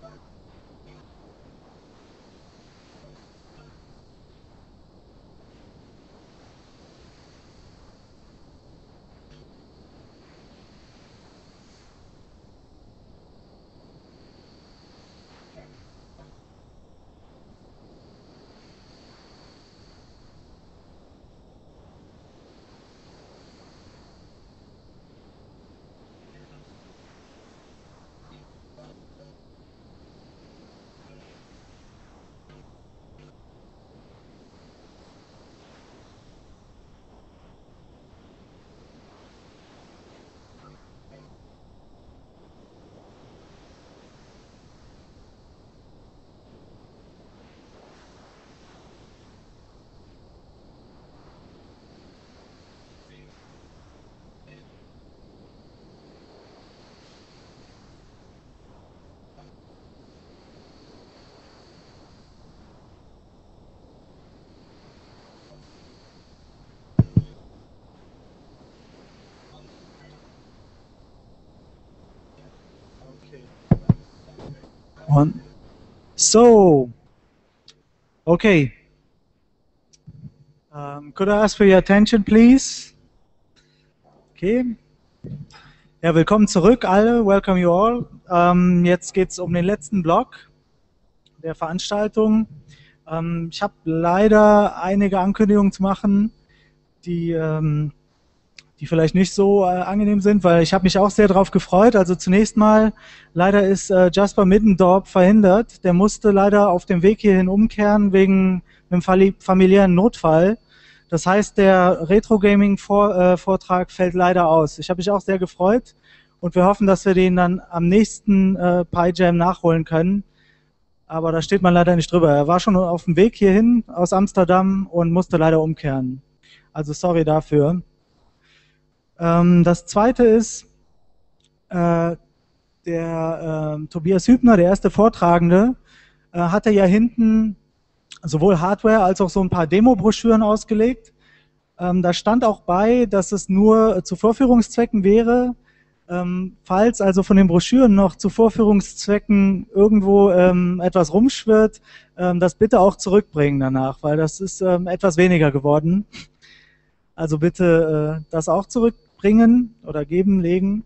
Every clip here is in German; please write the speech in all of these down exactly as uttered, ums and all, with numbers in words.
One. So, okay. Um, could I ask for your attention, please? Okay. Ja, willkommen zurück, alle. Welcome you all. Ähm, jetzt geht es um den letzten Block der Veranstaltung. Ähm, ich habe leider einige Ankündigungen zu machen, die, ähm, die vielleicht nicht so äh, angenehm sind, weil ich habe mich auch sehr darauf gefreut. Also zunächst mal, leider ist äh, Jasper Middendorp verhindert. Der musste leider auf dem Weg hierhin umkehren wegen einem familiären Notfall. Das heißt, der Retro-Gaming-Vortrag fällt leider aus. Ich habe mich auch sehr gefreut und wir hoffen, dass wir den dann am nächsten äh, PyJam nachholen können. Aber da steht man leider nicht drüber. Er war schon auf dem Weg hierhin aus Amsterdam und musste leider umkehren. Also sorry dafür. Ähm, das zweite ist, äh, der äh, Tobias Hübner, der erste Vortragende, äh, hatte ja hinten sowohl Hardware als auch so ein paar Demo-Broschüren ausgelegt. Ähm, da stand auch bei, dass es nur zu Vorführungszwecken wäre. Ähm, falls also von den Broschüren noch zu Vorführungszwecken irgendwo ähm, etwas rumschwirrt, ähm, das bitte auch zurückbringen danach, weil das ist ähm, etwas weniger geworden. Also bitte äh, das auch zurückbringen oder geben, legen.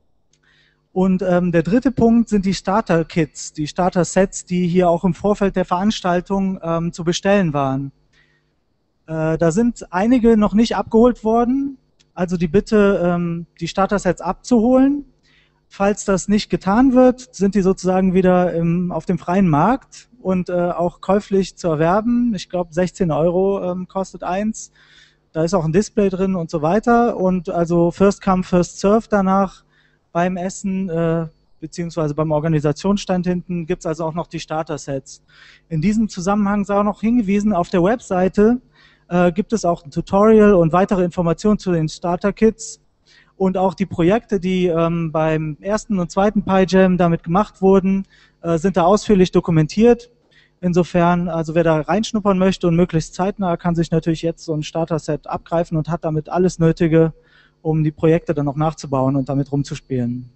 Und ähm, der dritte Punkt sind die Starter-Kits, die Starter-Sets, die hier auch im Vorfeld der Veranstaltung ähm, zu bestellen waren. Äh, da sind einige noch nicht abgeholt worden, also die Bitte, ähm, die Starter-Sets abzuholen. Falls das nicht getan wird, sind die sozusagen wieder im, auf dem freien Markt und äh, auch käuflich zu erwerben. Ich glaube, sechzehn Euro ähm, kostet eins. Da ist auch ein Display drin und so weiter. Und also First Come, First Serve danach. Beim Essen äh, beziehungsweise beim Organisationsstand hinten gibt es also auch noch die Starter-Sets. In diesem Zusammenhang sei auch noch hingewiesen, auf der Webseite äh, gibt es auch ein Tutorial und weitere Informationen zu den Starter-Kits und auch die Projekte, die ähm, beim ersten und zweiten PyJam damit gemacht wurden, äh, sind da ausführlich dokumentiert. Insofern, also wer da reinschnuppern möchte und möglichst zeitnah, kann sich natürlich jetzt so ein Starter-Set abgreifen und hat damit alles Nötige, um die Projekte dann noch nachzubauen und damit rumzuspielen.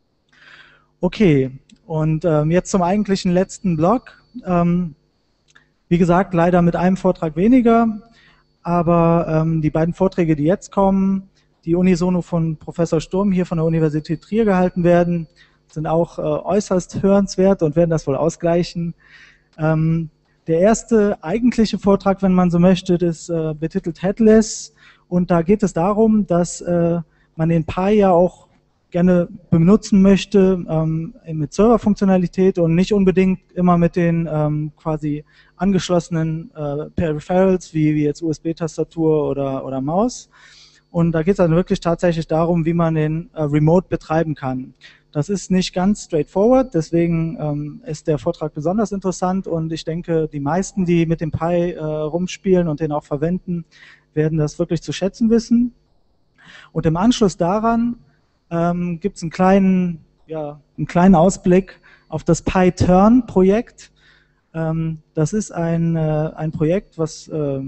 Okay, und ähm, jetzt zum eigentlichen letzten Block. Ähm, wie gesagt, leider mit einem Vortrag weniger, aber ähm, die beiden Vorträge, die jetzt kommen, die unisono von Professor Sturm hier von der Universität Trier gehalten werden, sind auch äh, äußerst hörenswert und werden das wohl ausgleichen. Ähm, der erste eigentliche Vortrag, wenn man so möchte, ist äh, betitelt Headless. Und da geht es darum, dass äh, man den Pi ja auch gerne benutzen möchte ähm, mit Serverfunktionalität und nicht unbedingt immer mit den ähm, quasi angeschlossenen äh, Peripherals wie, wie jetzt U S B-Tastatur oder, oder Maus. Und da geht es dann wirklich tatsächlich darum, wie man den äh, Remote betreiben kann. Das ist nicht ganz straightforward, deswegen ähm, ist der Vortrag besonders interessant und ich denke, die meisten, die mit dem Pi äh, rumspielen und den auch verwenden, werden das wirklich zu schätzen wissen. Und im Anschluss daran ähm, gibt es einen kleinen, ja, einen kleinen Ausblick auf das PyTurn-Projekt. Ähm, das ist ein, äh, ein Projekt, was äh,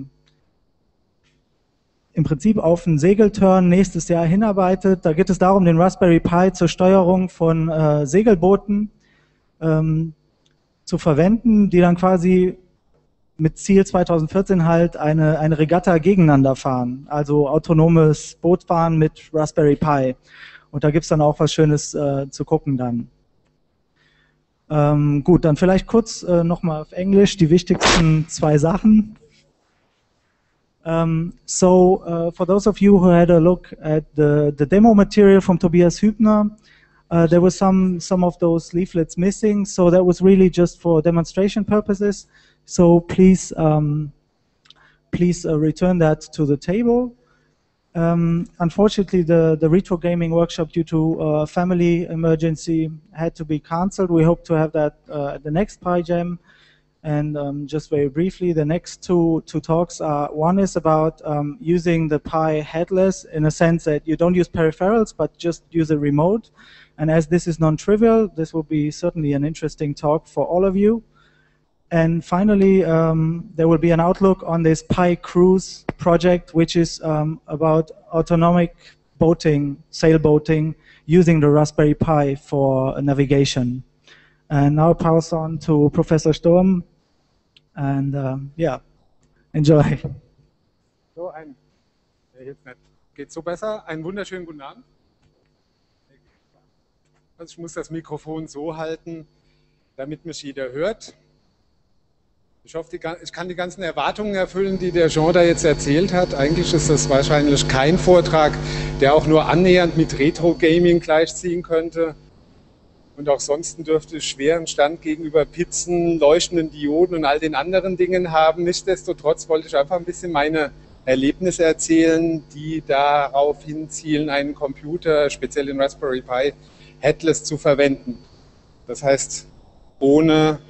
im Prinzip auf einen Segelturn nächstes Jahr hinarbeitet. Da geht es darum, den Raspberry Pi zur Steuerung von äh, Segelbooten ähm, zu verwenden, die dann quasi mit Ziel zweitausendvierzehn halt eine, eine Regatta gegeneinander fahren, also autonomes Bootfahren mit Raspberry Pi. Und da gibt es dann auch was Schönes äh, zu gucken dann. Ähm, gut, dann vielleicht kurz äh, nochmal auf Englisch die wichtigsten zwei Sachen. Um, so, uh, for those of you who had a look at the, the demo material from Tobias Hübner, uh, there were some, some of those leaflets missing, so that was really just for demonstration purposes. So please, um, please uh, return that to the table. Um, unfortunately, the, the retro gaming workshop, due to a family emergency, had to be cancelled. We hope to have that uh, at the next PyJam. And um, just very briefly, the next two, two talks are, one is about um, using the Pi headless in a sense that you don't use peripherals, but just use a remote. And as this is non-trivial, this will be certainly an interesting talk for all of you. And finally, um, there will be an outlook on this Pi Cruise project, which is um, about autonomic boating, sailboating, using the Raspberry Pi for navigation. And now I'll pass on to Professor Sturm, and um, yeah, enjoy. So, ein, jetzt nicht. Geht so besser? Einen wunderschönen guten Abend. Also ich muss das Mikrofon so halten, damit mich jeder hört. Ich hoffe, die, ich kann die ganzen Erwartungen erfüllen, die der Jean da jetzt erzählt hat. Eigentlich ist das wahrscheinlich kein Vortrag, der auch nur annähernd mit Retro-Gaming gleichziehen könnte. Und auch sonst dürfte ich schweren Stand gegenüber Pizzen, leuchtenden Dioden und all den anderen Dingen haben. Nichtsdestotrotz wollte ich einfach ein bisschen meine Erlebnisse erzählen, die darauf hinzielen, einen Computer, speziell den Raspberry Pi, headless zu verwenden. Das heißt, ohne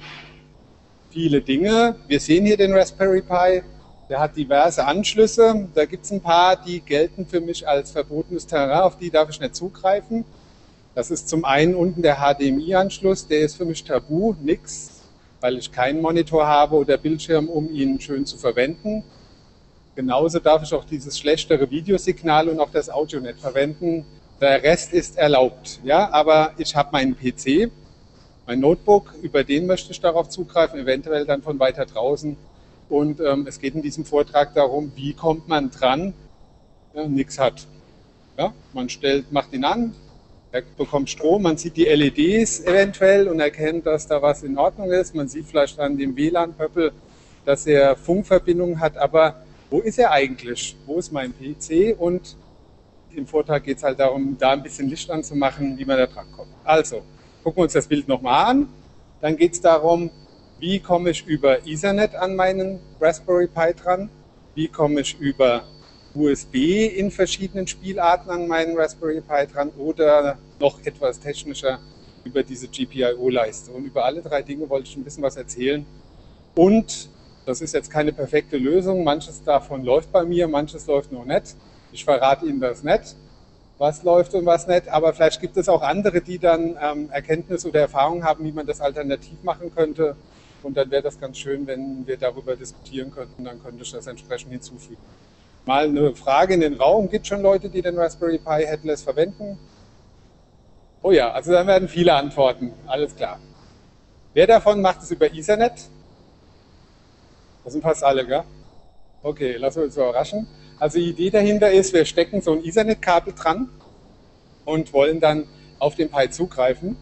viele Dinge. Wir sehen hier den Raspberry Pi, der hat diverse Anschlüsse. Da gibt es ein paar, die gelten für mich als verbotenes Terrain, auf die darf ich nicht zugreifen. Das ist zum einen unten der H D M I-Anschluss, der ist für mich tabu, nix, weil ich keinen Monitor habe oder Bildschirm, um ihn schön zu verwenden. Genauso darf ich auch dieses schlechtere Videosignal und auch das Audio nicht verwenden. Der Rest ist erlaubt, ja, aber ich habe meinen P C, mein Notebook, über den möchte ich darauf zugreifen, eventuell dann von weiter draußen. Und ähm, es geht in diesem Vortrag darum, wie kommt man dran, ja, nichts hat. Ja, man stellt, macht ihn an. Er bekommt Strom, man sieht die L E Ds eventuell und erkennt, dass da was in Ordnung ist. Man sieht vielleicht an dem W L A N-Pöppel, dass er Funkverbindungen hat, aber wo ist er eigentlich? Wo ist mein P C? Und im Vortrag geht es halt darum, da ein bisschen Licht anzumachen, wie man da dran kommt. Also, gucken wir uns das Bild nochmal an. Dann geht es darum, wie komme ich über Ethernet an meinen Raspberry Pi dran? Wie komme ich über U S B in verschiedenen Spielarten an meinen Raspberry Pi dran oder noch etwas technischer über diese G P I O-Leiste. Und über alle drei Dinge wollte ich ein bisschen was erzählen. Und das ist jetzt keine perfekte Lösung. Manches davon läuft bei mir, manches läuft noch nicht. Ich verrate Ihnen das nicht, was läuft und was nicht. Aber vielleicht gibt es auch andere, die dann ähm, Erkenntnis oder Erfahrung haben, wie man das alternativ machen könnte. Und dann wäre das ganz schön, wenn wir darüber diskutieren könnten. Dann könnte ich das entsprechend hinzufügen. Mal eine Frage in den Raum. Gibt es schon Leute, die den Raspberry Pi headless verwenden? Oh ja, also dann werden viele antworten. Alles klar. Wer davon macht es über Ethernet? Das sind fast alle, gell? Okay, lassen wir uns überraschen. Also die Idee dahinter ist, wir stecken so ein Ethernet-Kabel dran und wollen dann auf den Pi zugreifen.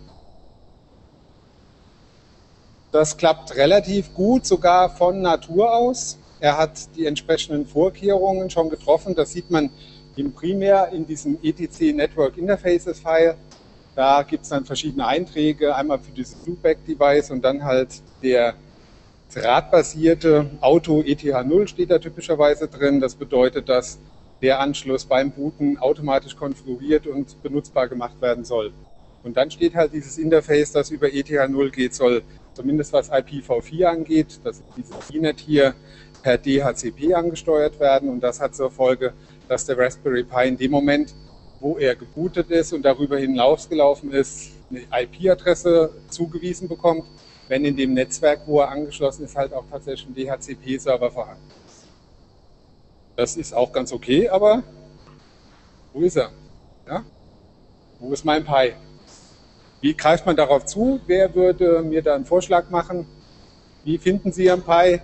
Das klappt relativ gut, sogar von Natur aus. Er hat die entsprechenden Vorkehrungen schon getroffen. Das sieht man im Primär in diesem E T C Network Interfaces File. Da gibt es dann verschiedene Einträge, einmal für dieses Loopback-Device und dann halt der drahtbasierte Auto E T H null steht da typischerweise drin. Das bedeutet, dass der Anschluss beim Booten automatisch konfiguriert und benutzbar gemacht werden soll. Und dann steht halt dieses Interface, das über E T H null geht, soll zumindest was I P v vier angeht, das ist dieses I N E T hier, per D H C P angesteuert werden und das hat zur Folge, dass der Raspberry Pi in dem Moment, wo er gebootet ist und darüber hinausgelaufen ist, eine I P-Adresse zugewiesen bekommt, wenn in dem Netzwerk, wo er angeschlossen ist, halt auch tatsächlich ein D H C P-Server vorhanden ist. Das ist auch ganz okay, aber wo ist er? Ja? Wo ist mein Pi? Wie greift man darauf zu? Wer würde mir da einen Vorschlag machen? Wie finden Sie Ihren Pi?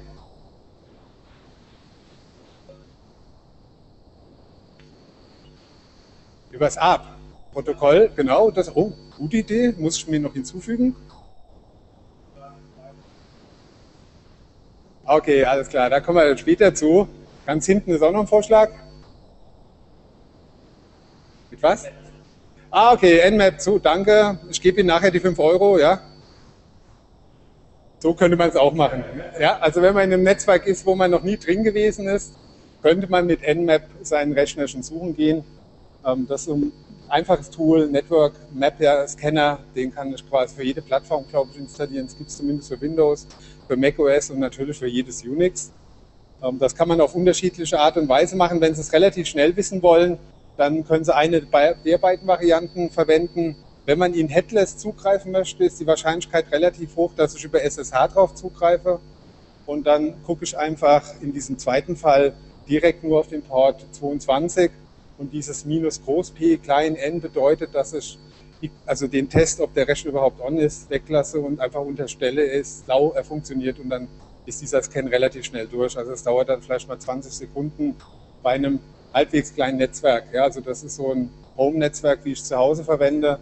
Übers A P-Protokoll, genau. Das, oh, gute Idee, muss ich mir noch hinzufügen. Okay, alles klar, da kommen wir dann später zu. Ganz hinten ist auch noch ein Vorschlag. Mit was? Ah, okay, Nmap zu, danke. Ich gebe Ihnen nachher die fünf Euro, ja. So könnte man es auch machen. Ja, also wenn man in einem Netzwerk ist, wo man noch nie drin gewesen ist, könnte man mit Nmap seinen Rechner schon suchen gehen. Das ist ein einfaches Tool, Network Map Scanner, den kann ich quasi für jede Plattform, glaube ich, installieren. Das gibt es zumindest für Windows, für macOS und natürlich für jedes Unix. Das kann man auf unterschiedliche Art und Weise machen. Wenn Sie es relativ schnell wissen wollen, dann können Sie eine der beiden Varianten verwenden. Wenn man in Headless zugreifen möchte, ist die Wahrscheinlichkeit relativ hoch, dass ich über S S H drauf zugreife. Und dann gucke ich einfach in diesem zweiten Fall direkt nur auf den Port zweiundzwanzig. Und dieses minus groß P klein n bedeutet, dass ich also den Test, ob der Rechner überhaupt on ist, weglasse und einfach unterstelle, ist lau, er funktioniert und dann ist dieser Scan relativ schnell durch. Also es dauert dann vielleicht mal zwanzig Sekunden bei einem halbwegs kleinen Netzwerk. Ja, also das ist so ein Home-Netzwerk, wie ich zu Hause verwende.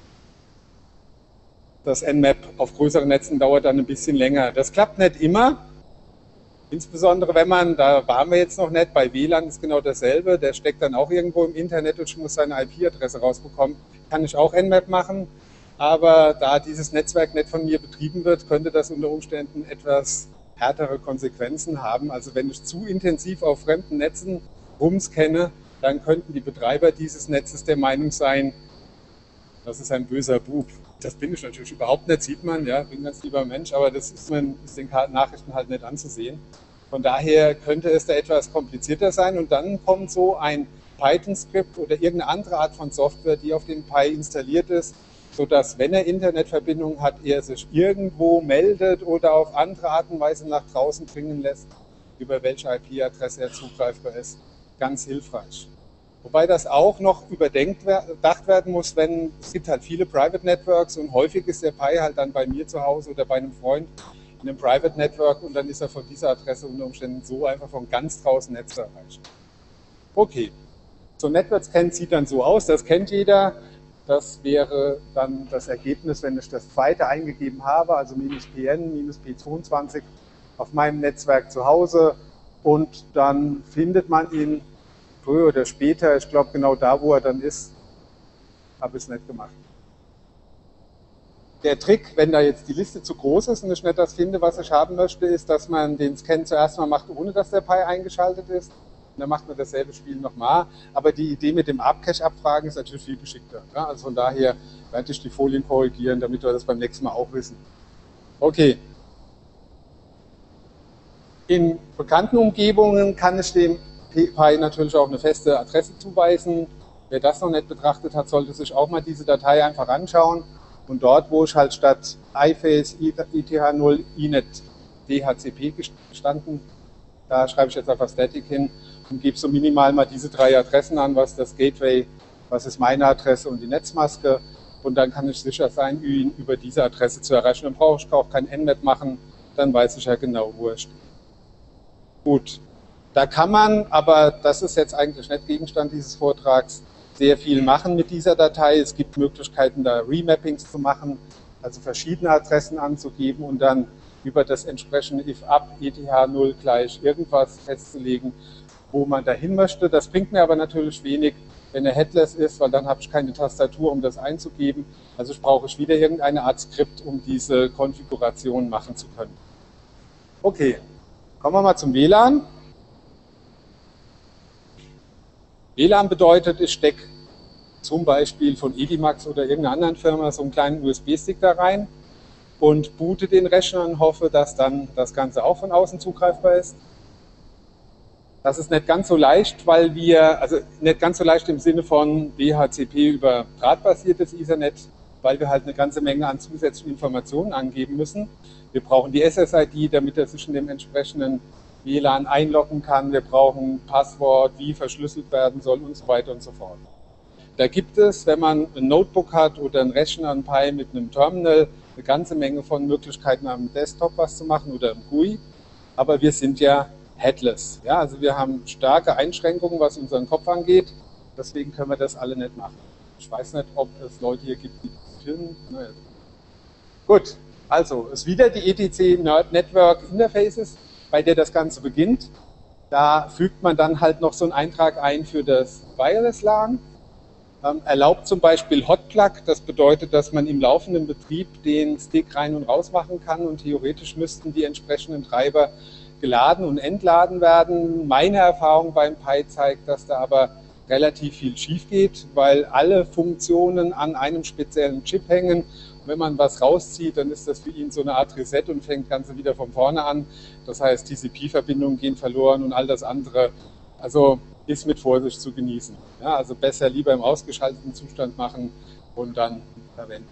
Das Nmap auf größeren Netzen dauert dann ein bisschen länger. Das klappt nicht immer. Insbesondere wenn man, da waren wir jetzt noch nicht, bei W L A N ist genau dasselbe, der steckt dann auch irgendwo im Internet und ich muss seine I P-Adresse rausbekommen, kann ich auch Nmap machen, aber da dieses Netzwerk nicht von mir betrieben wird, könnte das unter Umständen etwas härtere Konsequenzen haben. Also wenn ich zu intensiv auf fremden Netzen rumscanne, dann könnten die Betreiber dieses Netzes der Meinung sein, das ist ein böser Bub. Das bin ich natürlich überhaupt nicht, sieht man, ja, bin ein ganz lieber Mensch, aber das ist, man, ist den Nachrichten halt nicht anzusehen. Von daher könnte es da etwas komplizierter sein und dann kommt so ein Python-Skript oder irgendeine andere Art von Software, die auf dem Pi installiert ist, sodass, wenn er Internetverbindung hat, er sich irgendwo meldet oder auf andere Art und Weise nach draußen bringen lässt, über welche I P-Adresse er zugreifbar ist. Ganz hilfreich. Wobei das auch noch überdenkt werden muss, wenn es gibt halt viele Private Networks und häufig ist der Pi halt dann bei mir zu Hause oder bei einem Freund in einem Private Network und dann ist er von dieser Adresse unter Umständen so einfach von ganz draußen Netz zu erreichen. Okay, so ein Network Scan sieht dann so aus, das kennt jeder. Das wäre dann das Ergebnis, wenn ich das zweite eingegeben habe, also minus P N, minus P zweiundzwanzig auf meinem Netzwerk zu Hause und dann findet man ihn früher oder später, ich glaube genau da, wo er dann ist, habe ich es nicht gemacht. Der Trick, wenn da jetzt die Liste zu groß ist und ich nicht das finde, was ich haben möchte, ist, dass man den Scan zuerst mal macht, ohne dass der Pi eingeschaltet ist. Und dann macht man dasselbe Spiel nochmal. Aber die Idee mit dem A P Cache abfragen ist natürlich viel geschickter. Ja, also von daher werde ich die Folien korrigieren, damit wir das beim nächsten Mal auch wissen. Okay. In bekannten Umgebungen kann ich dem Pi natürlich auch eine feste Adresse zuweisen. Wer das noch nicht betrachtet hat, sollte sich auch mal diese Datei einfach anschauen. Und dort, wo ich halt statt iFace, I T H null, Inet, D H C P gestanden, da schreibe ich jetzt einfach Static hin und gebe so minimal mal diese drei Adressen an, was das Gateway, was ist meine Adresse und die Netzmaske. Und dann kann ich sicher sein, ihn über diese Adresse zu erreichen. Dann brauche ich auch kein Nmap machen, dann weiß ich ja genau, wo er steht. Gut. Da kann man, aber das ist jetzt eigentlich nicht Gegenstand dieses Vortrags, sehr viel machen mit dieser Datei. Es gibt Möglichkeiten, da Remappings zu machen, also verschiedene Adressen anzugeben und dann über das entsprechende if-up E T H null gleich irgendwas festzulegen, wo man dahin möchte. Das bringt mir aber natürlich wenig, wenn er headless ist, weil dann habe ich keine Tastatur, um das einzugeben. Also ich brauche wieder irgendeine Art Skript, um diese Konfiguration machen zu können. Okay, kommen wir mal zum W L A N. W L A N bedeutet, ich stecke zum Beispiel von Edimax oder irgendeiner anderen Firma so einen kleinen U S B-Stick da rein und boote den Rechner und hoffe, dass dann das Ganze auch von außen zugreifbar ist. Das ist nicht ganz so leicht, weil wir, also nicht ganz so leicht im Sinne von D H C P über drahtbasiertes Ethernet, weil wir halt eine ganze Menge an zusätzlichen Informationen angeben müssen. Wir brauchen die S S I D, damit er sich in dem entsprechenden W L A N einloggen kann. Wir brauchen ein Passwort, wie verschlüsselt werden soll und so weiter und so fort. Da gibt es, wenn man ein Notebook hat oder einen Rechner, ein Pi mit einem Terminal, eine ganze Menge von Möglichkeiten am Desktop was zu machen oder im G U I. Aber wir sind ja headless. Ja, also wir haben starke Einschränkungen, was unseren Kopf angeht. Deswegen können wir das alle nicht machen. Ich weiß nicht, ob es Leute hier gibt, die diskutieren. Naja. Gut, also ist wieder die E T C Nerd Network Interfaces, bei der das Ganze beginnt. Da fügt man dann halt noch so einen Eintrag ein für das Wireless LAN. Ähm, erlaubt zum Beispiel Hotplug, das bedeutet, dass man im laufenden Betrieb den Stick rein und raus machen kann und theoretisch müssten die entsprechenden Treiber geladen und entladen werden. Meine Erfahrung beim Pi zeigt, dass da aber relativ viel schief geht, weil alle Funktionen an einem speziellen Chip hängen. Und wenn man was rauszieht, dann ist das für ihn so eine Art Reset und fängt Ganze wieder von vorne an. Das heißt, T C P-Verbindungen gehen verloren und all das andere. Also ist mit Vorsicht zu genießen. Ja, also besser lieber im ausgeschalteten Zustand machen und dann verwenden.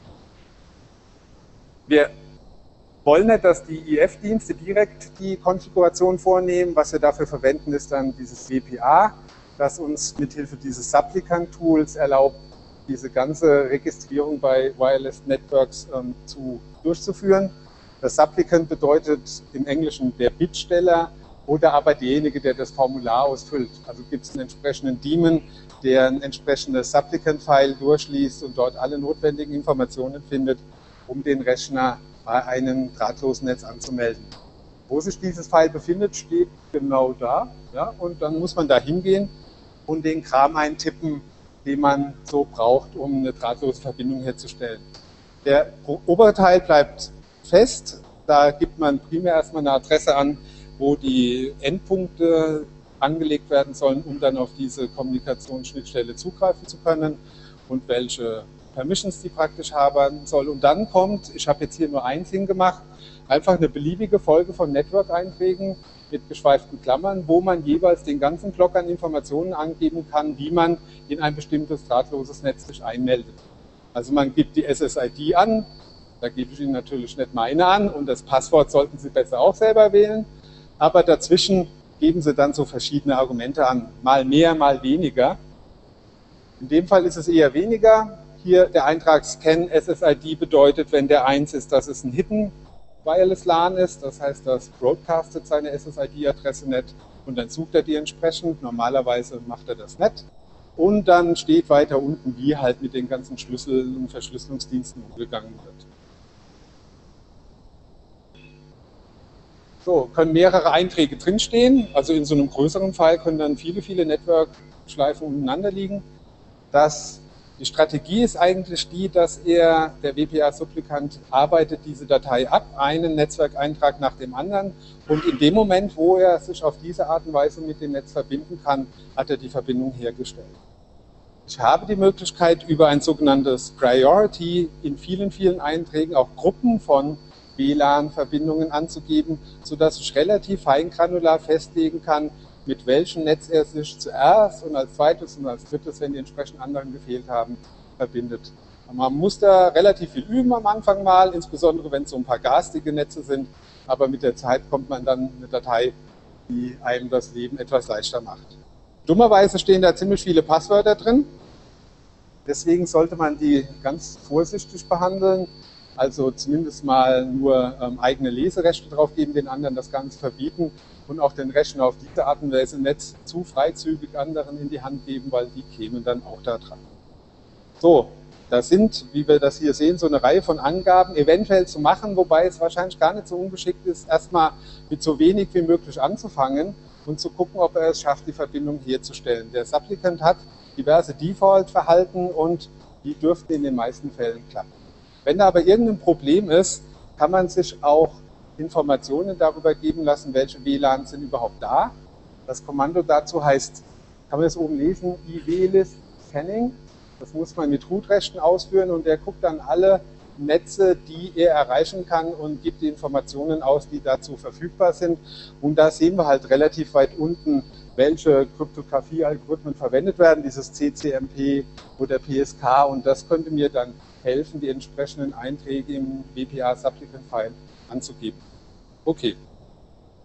Wir wollen nicht, dass die I F-Dienste direkt die Konfiguration vornehmen. Was wir dafür verwenden, ist dann dieses W P A, das uns mithilfe dieses Supplicant-Tools erlaubt, diese ganze Registrierung bei Wireless Networks ähm, zu, durchzuführen. Das Supplicant bedeutet im Englischen der Bittsteller oder aber derjenige, der das Formular ausfüllt. Also gibt es einen entsprechenden Daemon, der ein entsprechendes Supplicant-File durchliest und dort alle notwendigen Informationen findet, um den Rechner bei einem drahtlosen Netz anzumelden. Wo sich dieses File befindet, steht genau da. Ja, und dann muss man da hingehen und den Kram eintippen, den man so braucht, um eine drahtlose Verbindung herzustellen. Der obere Teil bleibt fest. Da gibt man primär erstmal eine Adresse an, wo die Endpunkte angelegt werden sollen, um dann auf diese Kommunikationsschnittstelle zugreifen zu können und welche Permissions die praktisch haben soll. Und dann kommt, ich habe jetzt hier nur eins hingemacht, einfach eine beliebige Folge von Network-Einträgen mit geschweiften Klammern, wo man jeweils den ganzen Block an Informationen angeben kann, wie man in ein bestimmtes drahtloses Netz sich einmeldet. Also man gibt die S S I D an, da gebe ich Ihnen natürlich nicht meine an und das Passwort sollten Sie besser auch selber wählen. Aber dazwischen geben Sie dann so verschiedene Argumente an, mal mehr, mal weniger. In dem Fall ist es eher weniger. Hier der Eintrag Scan S S I D bedeutet, wenn der eins ist, dass es ein Hidden Wireless LAN ist. Das heißt, das broadcastet seine S S I D-Adresse nicht und dann sucht er die entsprechend. Normalerweise macht er das nicht. Und dann steht weiter unten, wie halt mit den ganzen Schlüssel- und Verschlüsselungsdiensten umgegangen wird. So, können mehrere Einträge drinstehen, also in so einem größeren Fall können dann viele, viele Network-Schleifen untereinander liegen. Das, die Strategie ist eigentlich die, dass er, der W P A-Supplikant, arbeitet diese Datei ab, einen Netzwerkeintrag nach dem anderen und in dem Moment, wo er sich auf diese Art und Weise mit dem Netz verbinden kann, hat er die Verbindung hergestellt. Ich habe die Möglichkeit, über ein sogenanntes Priority in vielen, vielen Einträgen auch Gruppen von W LAN-Verbindungen anzugeben, sodass ich relativ feingranular festlegen kann, mit welchem Netz er sich zuerst und als zweites und als drittes, wenn die entsprechend anderen gefehlt haben, verbindet. Man muss da relativ viel üben am Anfang mal, insbesondere wenn es so ein paar garstige Netze sind, aber mit der Zeit kommt man dann eine Datei, die einem das Leben etwas leichter macht. Dummerweise stehen da ziemlich viele Passwörter drin, deswegen sollte man die ganz vorsichtig behandeln. Also zumindest mal nur ähm, eigene Leserechte drauf geben, den anderen das Ganze verbieten und auch den Rechner auf diese Art und Weise nicht zu freizügig anderen in die Hand geben, weil die kämen dann auch da dran. So, das sind, wie wir das hier sehen, so eine Reihe von Angaben eventuell zu machen, wobei es wahrscheinlich gar nicht so ungeschickt ist, erstmal mit so wenig wie möglich anzufangen und zu gucken, ob er es schafft, die Verbindung herzustellen. Der Supplicant hat diverse Default-Verhalten und die dürften in den meisten Fällen klappen. Wenn da aber irgendein Problem ist, kann man sich auch Informationen darüber geben lassen, welche W LANs sind überhaupt da. Das Kommando dazu heißt, kann man das oben lesen, I W-List Scanning. Das muss man mit Root-Rechten ausführen und der guckt dann alle Netze, die er erreichen kann und gibt die Informationen aus, die dazu verfügbar sind. Und da sehen wir halt relativ weit unten, welche Kryptographie-Algorithmen verwendet werden, dieses C C M P oder P S K, und das könnte mir dann helfen, die entsprechenden Einträge im W P A-Supplicant-File anzugeben. Okay.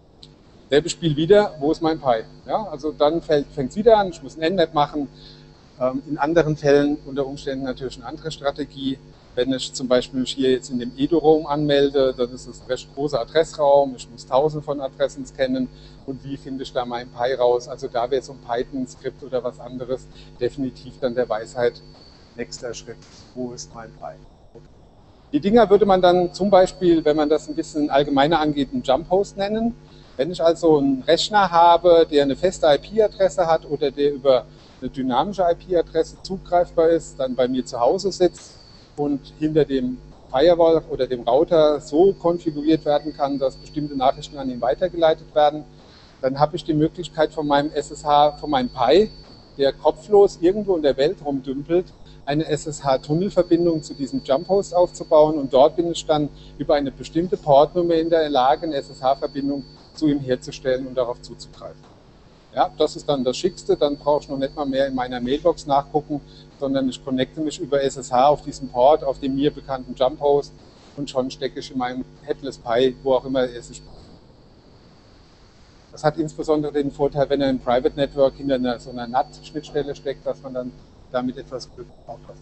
Selbes Spiel wieder, wo ist mein Pi? Ja, also dann fängt es wieder an, ich muss ein Nmap machen, In anderen Fällen unter Umständen natürlich eine andere Strategie. Wenn ich zum Beispiel mich hier jetzt in dem Eduroam anmelde, dann ist es ein recht großer Adressraum, ich muss tausend von Adressen scannen und wie finde ich da mein Pi raus? Also da wäre so ein Python-Skript oder was anderes definitiv dann der Weisheit nächster Schritt. Wo ist mein Pi? Die Dinger würde man dann zum Beispiel, wenn man das ein bisschen allgemeiner angeht, einen Jump-Host nennen. Wenn ich also einen Rechner habe, der eine feste I P-Adresse hat oder der über eine dynamische I P-Adresse zugreifbar ist, dann bei mir zu Hause sitzt und hinter dem Firewall oder dem Router so konfiguriert werden kann, dass bestimmte Nachrichten an ihn weitergeleitet werden, dann habe ich die Möglichkeit von meinem S S H, von meinem Pi, der kopflos irgendwo in der Welt rumdümpelt, eine S S H-Tunnelverbindung zu diesem Jump-Host aufzubauen und dort bin ich dann über eine bestimmte Portnummer in der Lage, eine S S H-Verbindung zu ihm herzustellen und darauf zuzugreifen. Ja, das ist dann das Schickste, dann brauche ich noch nicht mal mehr in meiner Mailbox nachgucken, sondern ich connecte mich über S S H auf diesen Port, auf dem mir bekannten Jump-Host und schon stecke ich in meinem Headless Pi, wo auch immer es ist. Das hat insbesondere den Vorteil, wenn er im Private Network hinter einer, so einer N A T-Schnittstelle steckt, dass man dann damit etwas Glück auch hat.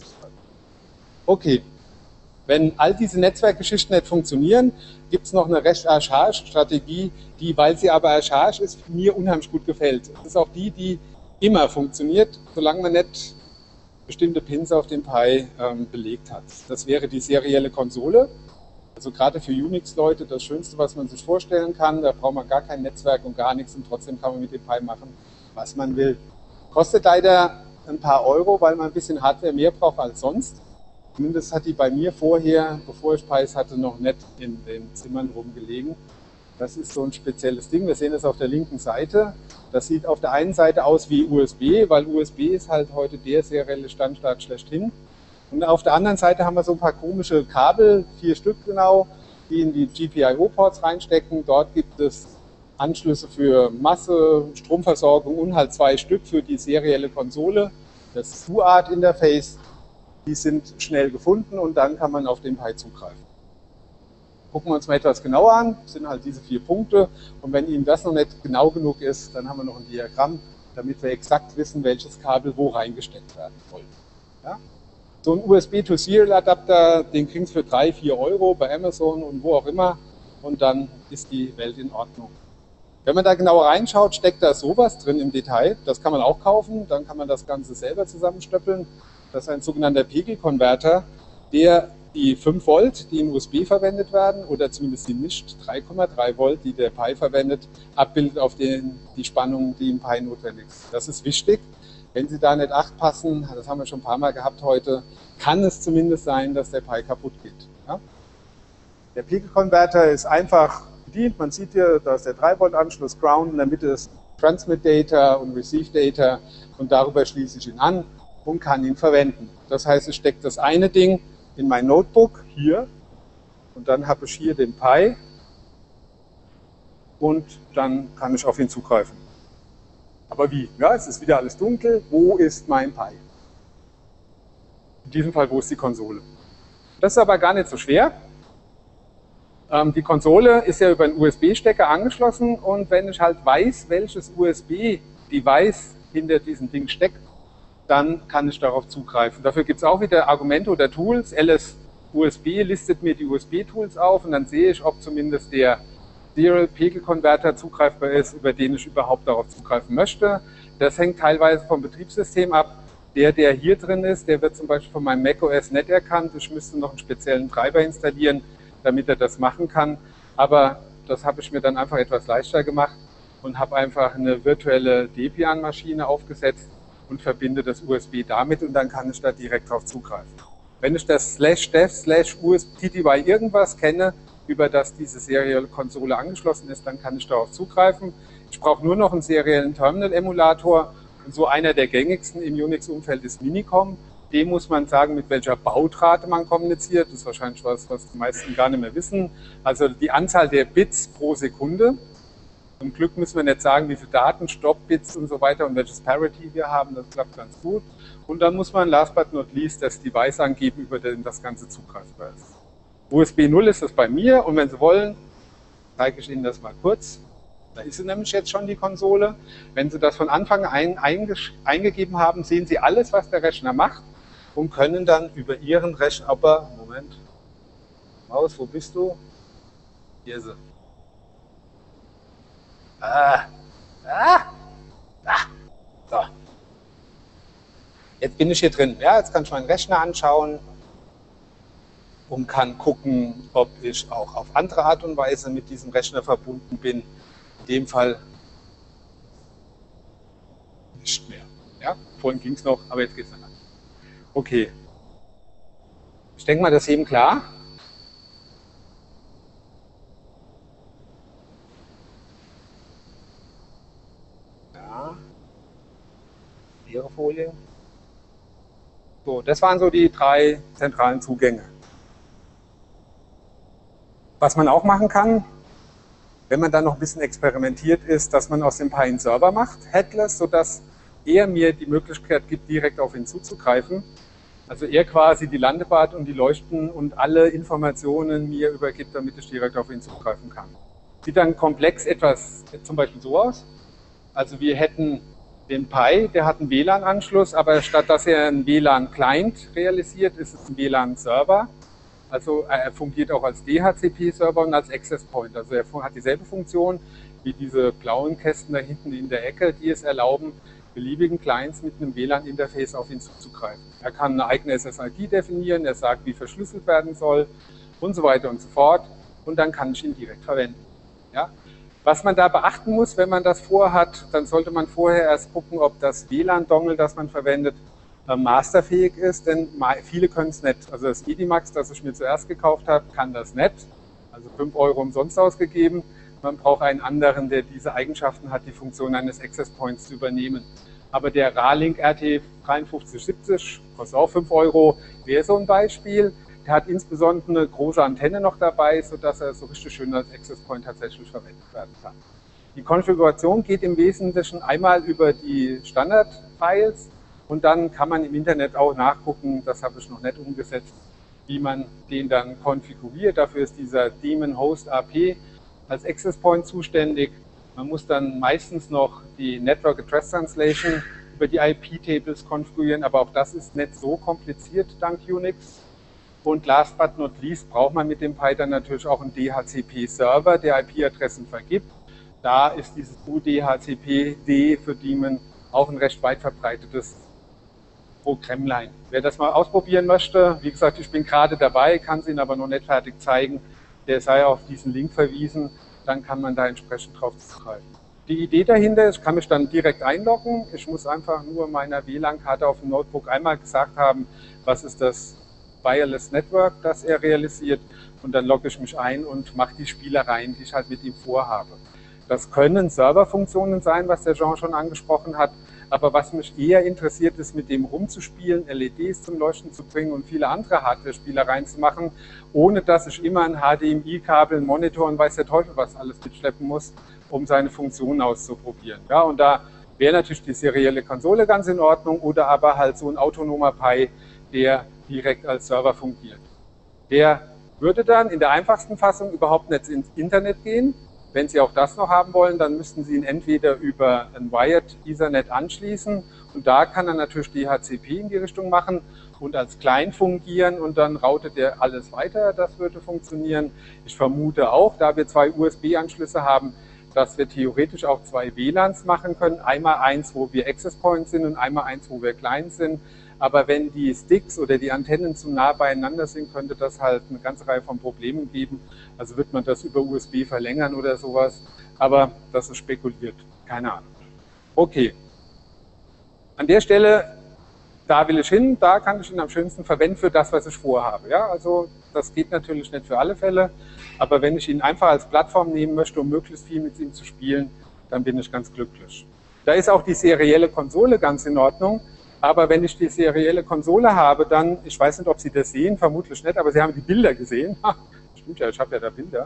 Okay. Wenn all diese Netzwerkgeschichten nicht funktionieren, gibt es noch eine recht archaische Strategie, die, weil sie aber archaisch ist, mir unheimlich gut gefällt. Das ist auch die, die immer funktioniert, solange man nicht bestimmte Pins auf dem Pi ähm, belegt hat. Das wäre die serielle Konsole. Also gerade für Unix-Leute das Schönste, was man sich vorstellen kann. Da braucht man gar kein Netzwerk und gar nichts und trotzdem kann man mit dem Pi machen, was man will. Kostet leider ein paar Euro, weil man ein bisschen Hardware mehr braucht als sonst. Zumindest hat die bei mir vorher, bevor ich Pis hatte, noch nicht in den Zimmern rumgelegen. Das ist so ein spezielles Ding. Wir sehen das auf der linken Seite. Das sieht auf der einen Seite aus wie U S B, weil U S B ist halt heute der serielle Standard schlechthin. Und auf der anderen Seite haben wir so ein paar komische Kabel, vier Stück genau, die in die G P I O-Ports reinstecken. Dort gibt es Anschlüsse für Masse, Stromversorgung und halt zwei Stück für die serielle Konsole. Das U A R T-Interface. Die sind schnell gefunden und dann kann man auf den Pi zugreifen. Gucken wir uns mal etwas genauer an, das sind halt diese vier Punkte und wenn Ihnen das noch nicht genau genug ist, dann haben wir noch ein Diagramm, damit wir exakt wissen, welches Kabel wo reingesteckt werden soll. Ja? So ein U S B-to-Serial-Adapter, den kriegen Sie für drei, vier Euro bei Amazon und wo auch immer und dann ist die Welt in Ordnung. Wenn man da genauer reinschaut, steckt da sowas drin im Detail, das kann man auch kaufen, dann kann man das Ganze selber zusammenstöppeln. Das ist ein sogenannter Pegelkonverter, der die fünf Volt, die in U S B verwendet werden, oder zumindest die nicht drei Komma drei Volt, die der Pi verwendet, abbildet auf den, die Spannung, die im Pi notwendig ist. Das ist wichtig. Wenn Sie da nicht Acht passen, das haben wir schon ein paar Mal gehabt heute, kann es zumindest sein, dass der Pi kaputt geht. Ja? Der Pegelkonverter ist einfach bedient. Man sieht hier, da ist der drei Volt Anschluss, Ground, in der Mitte ist Transmit Data und Receive Data und darüber schließe ich ihn an und kann ihn verwenden. Das heißt, ich stecke das eine Ding in mein Notebook hier und dann habe ich hier den Pi und dann kann ich auf ihn zugreifen. Aber wie? Ja, es ist wieder alles dunkel. Wo ist mein Pi? In diesem Fall, wo ist die Konsole? Das ist aber gar nicht so schwer. Ähm, die Konsole ist ja über einen U S B-Stecker angeschlossen und wenn ich halt weiß, welches U S B-Device hinter diesem Ding steckt, dann kann ich darauf zugreifen. Dafür gibt es auch wieder Argumente oder Tools. L S U S B listet mir die U S B-Tools auf und dann sehe ich, ob zumindest der Serial-Pegelkonverter zugreifbar ist, über den ich überhaupt darauf zugreifen möchte. Das hängt teilweise vom Betriebssystem ab. Der, der hier drin ist, der wird zum Beispiel von meinem macOS nicht erkannt. Ich müsste noch einen speziellen Treiber installieren, damit er das machen kann. Aber das habe ich mir dann einfach etwas leichter gemacht und habe einfach eine virtuelle Debian-Maschine aufgesetzt und verbinde das U S B damit und dann kann ich da direkt drauf zugreifen. Wenn ich das slash dev slash U S B T T Y irgendwas kenne, über das diese serielle Konsole angeschlossen ist, dann kann ich darauf zugreifen. Ich brauche nur noch einen seriellen Terminal-Emulator und so einer der gängigsten im Unix-Umfeld ist Minicom. Dem muss man sagen, mit welcher Bautrate man kommuniziert. Das ist wahrscheinlich was, was die meisten gar nicht mehr wissen. Also die Anzahl der Bits pro Sekunde. Zum Glück müssen wir nicht sagen, wie viele Daten, Stop-Bits und so weiter und welches Parity wir haben. Das klappt ganz gut. Und dann muss man last but not least das Device angeben, über den das Ganze zugreifbar ist. U S B null ist das bei mir und wenn Sie wollen, zeige ich Ihnen das mal kurz. Da ist sie nämlich jetzt schon, die Konsole. Wenn Sie das von Anfang an eingegeben haben, sehen Sie alles, was der Rechner macht und können dann über Ihren Rechner, aber, Moment, Maus, wo bist du? Hier ist sie. Ah, ah, ah, so. Jetzt bin ich hier drin. Ja, jetzt kann ich meinen Rechner anschauen und kann gucken, ob ich auch auf andere Art und Weise mit diesem Rechner verbunden bin. In dem Fall nicht mehr. Ja, vorhin ging es noch, aber jetzt geht es nicht mehr. Okay. Ich denke mal, das ist eben klar. Ja. Ihre Folie. So, das waren so die drei zentralen Zugänge. Was man auch machen kann, wenn man dann noch ein bisschen experimentiert ist, dass man aus dem Pi einen Server macht, headless, sodass er mir die Möglichkeit gibt, direkt auf ihn zuzugreifen. Also er quasi die Landebahn und die Leuchten und alle Informationen mir übergibt, damit ich direkt auf ihn zugreifen kann. Sieht dann komplex etwas zum Beispiel so aus. Also wir hätten den Pi, der hat einen W LAN-Anschluss, aber statt dass er einen W LAN-Client realisiert, ist es ein W LAN-Server. Also er fungiert auch als D H C P-Server und als Access Point. Also er hat dieselbe Funktion wie diese blauen Kästen da hinten in der Ecke, die es erlauben, beliebigen Clients mit einem W LAN-Interface auf ihn zuzugreifen. Er kann eine eigene S S I D definieren, er sagt, wie verschlüsselt werden soll und so weiter und so fort. Und dann kann ich ihn direkt verwenden. Ja? Was man da beachten muss, wenn man das vorhat, dann sollte man vorher erst gucken, ob das W LAN-Dongle, das man verwendet, masterfähig ist, denn viele können es nicht. Also das Edimax, das ich mir zuerst gekauft habe, kann das nicht. Also fünf Euro umsonst ausgegeben. Man braucht einen anderen, der diese Eigenschaften hat, die Funktion eines Access Points zu übernehmen. Aber der Ralink R T fünf drei sieben siebzig kostet auch fünf Euro, wäre so ein Beispiel. Der hat insbesondere eine große Antenne noch dabei, sodass er so richtig schön als Access Point tatsächlich verwendet werden kann. Die Konfiguration geht im Wesentlichen einmal über die Standard-Files. Und dann kann man im Internet auch nachgucken, das habe ich noch nicht umgesetzt, wie man den dann konfiguriert. Dafür ist dieser Daemon Host A P als Access Point zuständig. Man muss dann meistens noch die Network Address Translation über die I P-Tables konfigurieren, aber auch das ist nicht so kompliziert dank Unix. Und last but not least braucht man mit dem Pi dann natürlich auch einen D H C P-Server, der I P-Adressen vergibt. Da ist dieses U D H C P D für Daemon auch ein recht weit verbreitetes Programmlein. Wer das mal ausprobieren möchte, wie gesagt, ich bin gerade dabei, kann es Ihnen aber noch nicht fertig zeigen, der sei auf diesen Link verwiesen, dann kann man da entsprechend drauf zugreifen. Die Idee dahinter ist, ich kann mich dann direkt einloggen, ich muss einfach nur meiner W LAN-Karte auf dem Notebook einmal gesagt haben, was ist das Wireless Network, das er realisiert, und dann logge ich mich ein und mache die Spielereien, die ich halt mit ihm vorhabe. Das können Serverfunktionen sein, was der Jean schon angesprochen hat. Aber was mich eher interessiert, ist, mit dem rumzuspielen, L E Ds zum Leuchten zu bringen und viele andere Hardware-Spielereien zu machen, ohne dass ich immer ein H D M I-Kabel, einen Monitor und weiß der Teufel was alles mitschleppen muss, um seine Funktionen auszuprobieren. Ja, und da wäre natürlich die serielle Konsole ganz in Ordnung oder aber halt so ein autonomer Pi, der direkt als Server fungiert. Der würde dann in der einfachsten Fassung überhaupt nicht ins Internet gehen. Wenn Sie auch das noch haben wollen, dann müssten Sie ihn entweder über ein Wired Ethernet anschließen und da kann er natürlich D H C P in die Richtung machen und als Client fungieren und dann routet er alles weiter, das würde funktionieren. Ich vermute auch, da wir zwei U S B-Anschlüsse haben, dass wir theoretisch auch zwei W LANs machen können. Einmal eins, wo wir Access Points sind und einmal eins, wo wir Clients sind. Aber wenn die Sticks oder die Antennen zu nah beieinander sind, könnte das halt eine ganze Reihe von Problemen geben. Also wird man das über U S B verlängern oder sowas. Aber das ist spekuliert. Keine Ahnung. Okay. An der Stelle, da will ich hin, da kann ich ihn am schönsten verwenden für das, was ich vorhabe. Ja, also das geht natürlich nicht für alle Fälle. Aber wenn ich ihn einfach als Plattform nehmen möchte, um möglichst viel mit ihm zu spielen, dann bin ich ganz glücklich. Da ist auch die serielle Konsole ganz in Ordnung. Aber wenn ich die serielle Konsole habe, dann, ich weiß nicht, ob Sie das sehen, vermutlich nicht, aber Sie haben die Bilder gesehen. Ha, stimmt ja, ich habe ja da Bilder.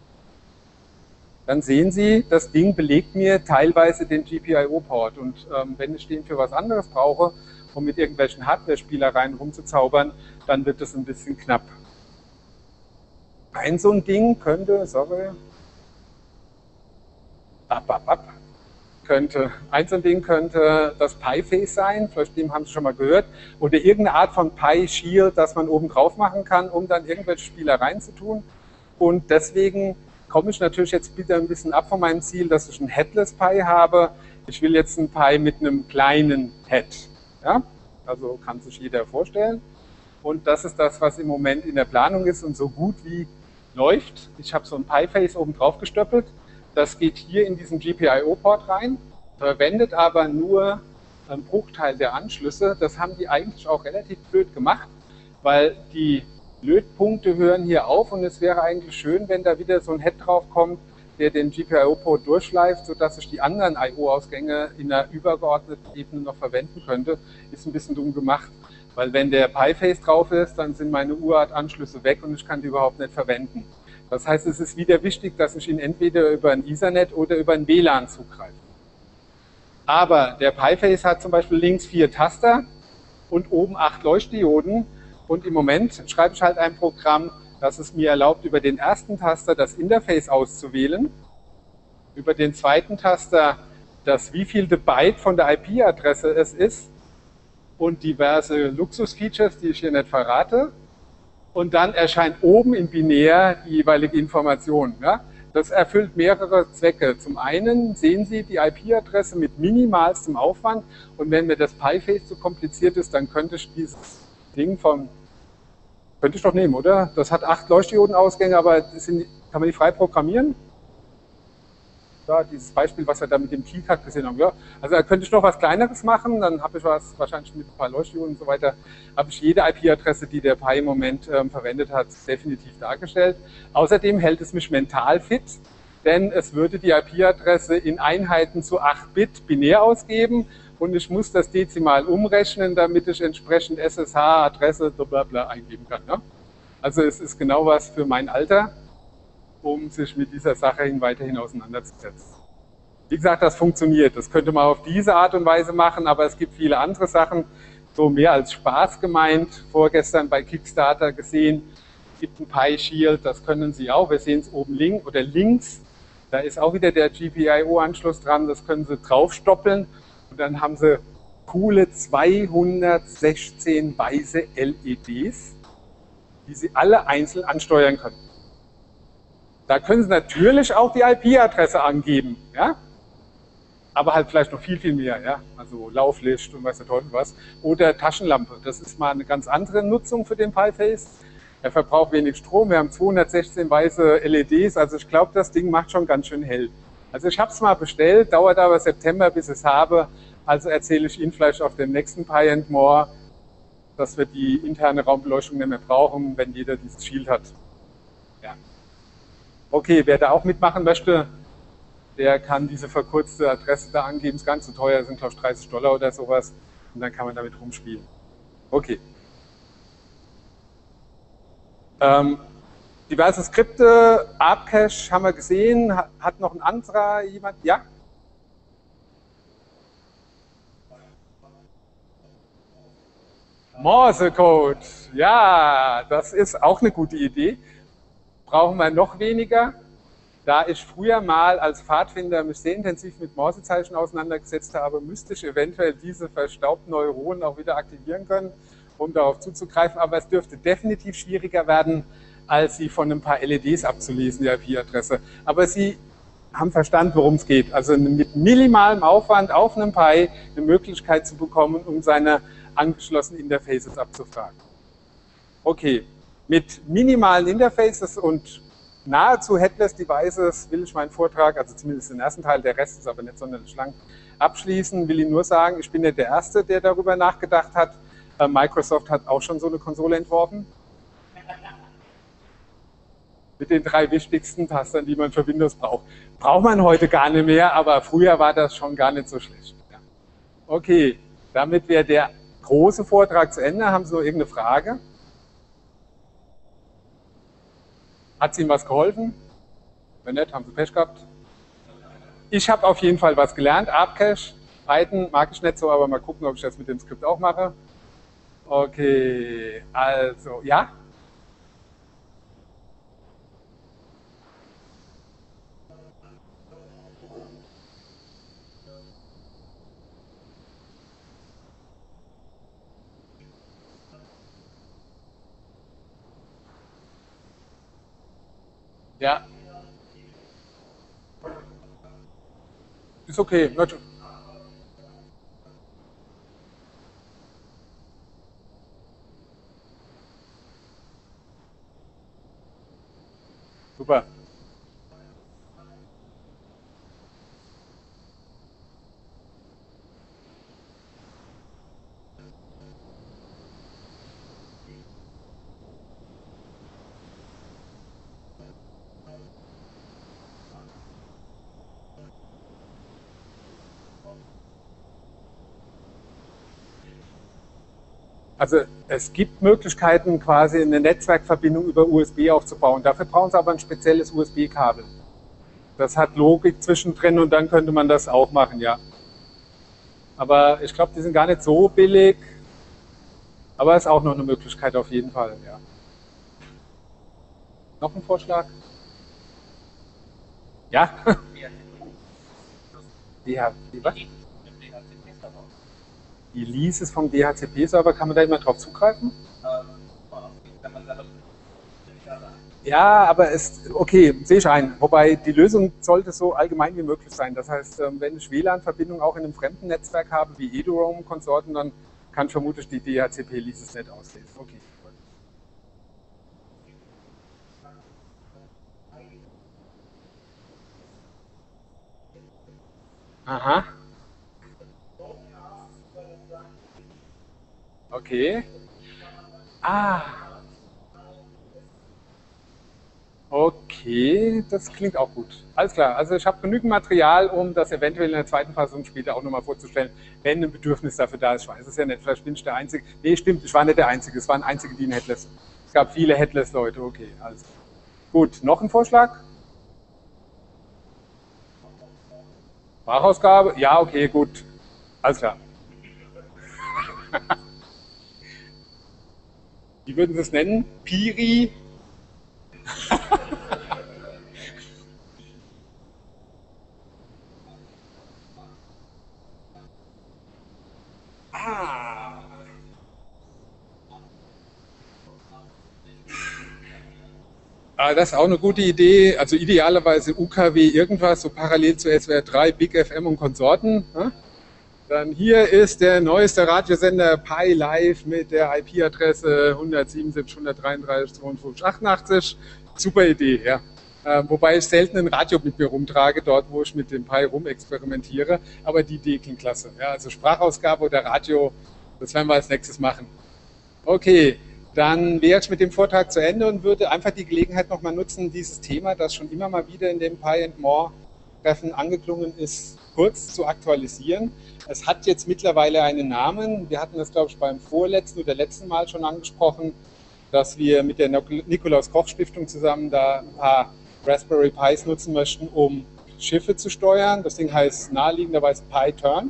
Dann sehen Sie, das Ding belegt mir teilweise den G P I O-Port. Und ähm, wenn ich den für was anderes brauche, um mit irgendwelchen Hardware-Spielereien rumzuzaubern, dann wird es ein bisschen knapp. Ein so ein Ding könnte, sorry, Ab, ab, ab. Könnte, eins von denen könnte das Pi-Face sein, vielleicht dem haben Sie schon mal gehört, oder irgendeine Art von Pi-Shield, das man oben drauf machen kann, um dann irgendwelche Spielereien zu tun. Und deswegen komme ich natürlich jetzt wieder ein bisschen ab von meinem Ziel, dass ich ein Headless Pi habe. Ich will jetzt ein Pi mit einem kleinen Head. Ja? Also kann sich jeder vorstellen. Und das ist das, was im Moment in der Planung ist und so gut wie läuft. Ich habe so ein Pi-Face oben drauf gestöppelt. Das geht hier in diesen G P I O-Port rein, verwendet aber nur einen Bruchteil der Anschlüsse. Das haben die eigentlich auch relativ blöd gemacht, weil die Lötpunkte hören hier auf und es wäre eigentlich schön, wenn da wieder so ein Head drauf kommt, der den G P I O-Port durchschleift, sodass ich die anderen I O-Ausgänge in einer übergeordneten Ebene noch verwenden könnte. Ist ein bisschen dumm gemacht, weil wenn der Pi-Face drauf ist, dann sind meine U A R T-Anschlüsse weg und ich kann die überhaupt nicht verwenden. Das heißt, es ist wieder wichtig, dass ich ihn entweder über ein Ethernet oder über ein W L A N zugreife. Aber der Pi-Face hat zum Beispiel links vier Taster und oben acht Leuchtdioden. Und im Moment schreibe ich halt ein Programm, das es mir erlaubt, über den ersten Taster das Interface auszuwählen, über den zweiten Taster das wievielte Byte von der I P-Adresse es ist und diverse Luxus-Features, die ich hier nicht verrate. Und dann erscheint oben in binär die jeweilige Information. Ja? Das erfüllt mehrere Zwecke. Zum einen sehen Sie die I P-Adresse mit minimalstem Aufwand und wenn mir das Pi-Face zu kompliziert ist, dann könnte ich dieses Ding vom, könnte ich doch nehmen, oder? Das hat acht Leuchtdiodenausgänge, aber sind, kann man die frei programmieren? Ja, dieses Beispiel, was wir da mit dem Keycard gesehen haben. Ja, also da könnte ich noch was Kleineres machen, dann habe ich was wahrscheinlich mit ein paar Leuchtdioden und so weiter, habe ich jede I P-Adresse, die der Pi im Moment ähm, verwendet hat, definitiv dargestellt. Außerdem hält es mich mental fit, denn es würde die I P-Adresse in Einheiten zu acht Bit binär ausgeben und ich muss das Dezimal umrechnen, damit ich entsprechend S S H, Adresse, blablabla eingeben kann. Ja? Also es ist genau was für mein Alter, um sich mit dieser Sache hin weiterhin auseinanderzusetzen. Wie gesagt, das funktioniert. Das könnte man auf diese Art und Weise machen, aber es gibt viele andere Sachen, so mehr als Spaß gemeint. Vorgestern bei Kickstarter gesehen, es gibt ein Pi-Shield, das können Sie auch. Wir sehen es oben links oder links. Da ist auch wieder der G P I O-Anschluss dran, das können Sie draufstoppeln und dann haben Sie coole zweihundertsechzehn weiße L E Ds, die Sie alle einzeln ansteuern können. Da können Sie natürlich auch die I P-Adresse angeben, ja? Aber halt vielleicht noch viel, viel mehr, ja? Also Lauflicht und weiß der Teufel was. Oder Taschenlampe, das ist mal eine ganz andere Nutzung für den Pi-Face. Er verbraucht wenig Strom, wir haben zweihundertsechzehn weiße L E Ds, also ich glaube, das Ding macht schon ganz schön hell. Also ich habe es mal bestellt, dauert aber September, bis ich es habe, also erzähle ich Ihnen vielleicht auf dem nächsten Pi and More, dass wir die interne Raumbeleuchtung nicht mehr brauchen, wenn jeder dieses Shield hat. Ja. Okay, wer da auch mitmachen möchte, der kann diese verkürzte Adresse da angeben. Ist ganz so teuer, sind glaube ich dreißig Dollar oder sowas. Und dann kann man damit rumspielen. Okay. Ähm, diverse Skripte, ArpCache haben wir gesehen. Hat noch ein anderer jemand? Ja? Morsecode. Ja, das ist auch eine gute Idee. Brauchen wir noch weniger. Da ich früher mal als Pfadfinder mich sehr intensiv mit Morsezeichen auseinandergesetzt habe, müsste ich eventuell diese verstaubten Neuronen auch wieder aktivieren können, um darauf zuzugreifen. Aber es dürfte definitiv schwieriger werden, als sie von ein paar L E Ds abzulesen, die I P-Adresse. Aber Sie haben verstanden, worum es geht. Also mit minimalem Aufwand auf einem Pi eine Möglichkeit zu bekommen, um seine angeschlossenen Interfaces abzufragen. Okay, mit minimalen Interfaces und nahezu Headless Devices will ich meinen Vortrag, also zumindest den ersten Teil, der Rest ist aber nicht sonderlich lang, abschließen. Will Ihnen nur sagen, ich bin nicht der Erste, der darüber nachgedacht hat. Microsoft hat auch schon so eine Konsole entworfen. Mit den drei wichtigsten Tastern, die man für Windows braucht. Braucht man heute gar nicht mehr, aber früher war das schon gar nicht so schlecht. Okay, damit wäre der große Vortrag zu Ende. Haben Sie noch irgendeine Frage? Hat es Ihnen was geholfen? Wenn nicht, haben Sie Pech gehabt. Ich habe auf jeden Fall was gelernt. ArpCache, Python mag ich nicht so, aber mal gucken, ob ich das mit dem Skript auch mache. Okay, also, ja? Ja. Ist okay. Nat- Super. Also es gibt Möglichkeiten, quasi eine Netzwerkverbindung über U S B aufzubauen. Dafür brauchen Sie aber ein spezielles U S B-Kabel. Das hat Logik zwischendrin und dann könnte man das auch machen, ja. Aber ich glaube, die sind gar nicht so billig. Aber ist auch noch eine Möglichkeit auf jeden Fall, ja. Noch ein Vorschlag? Ja? Die, die, was? Die Leases vom D H C P-Server, kann man da immer drauf zugreifen? Ja, aber es, okay, sehe ich ein. Wobei die Lösung sollte so allgemein wie möglich sein. Das heißt, ähm, wenn ich W L A N-Verbindung auch in einem fremden Netzwerk habe, wie eduroam-Konsorten, dann kann vermutlich die D H C P-Leases nicht auslesen. Okay. Aha, okay. Ah, okay, das klingt auch gut. Alles klar, also ich habe genügend Material, um das eventuell in der zweiten Fassung später auch nochmal vorzustellen, wenn ein Bedürfnis dafür da ist. Ich weiß es ja nicht, vielleicht bin ich der Einzige. Nee, stimmt, ich war nicht der Einzige, es waren Einzige, die ein Headless. Es gab viele Headless-Leute, okay, alles klar. Gut, noch ein Vorschlag? Sprachausgabe? Ja, okay, gut. Alles klar. Wie würden Sie es nennen? Piri? Ah, ah, das ist auch eine gute Idee. Also idealerweise U K W irgendwas, so parallel zu S W R drei, Big F M und Konsorten. Ne? Dann hier ist der neueste Radiosender Pi Live mit der I P-Adresse hundertsiebenundsiebzig, hundertdreiunddreißig, zweiundfünfzig, achtundachtzig. Super Idee, ja. Äh, wobei ich selten ein Radio mit mir rumtrage, dort wo ich mit dem Pi rumexperimentiere. Aber die Idee klingt klasse. Ja, also Sprachausgabe oder Radio, das werden wir als nächstes machen. Okay, dann wäre ich mit dem Vortrag zu Ende und würde einfach die Gelegenheit nochmal nutzen, dieses Thema, das schon immer mal wieder in dem Pi and More Treffen angeklungen ist, kurz zu aktualisieren. Es hat jetzt mittlerweile einen Namen. Wir hatten das, glaube ich, beim vorletzten oder letzten Mal schon angesprochen, dass wir mit der Nikolaus-Koch-Stiftung zusammen da ein paar Raspberry Pis nutzen möchten, um Schiffe zu steuern. Das Ding heißt naheliegenderweise PyTurn.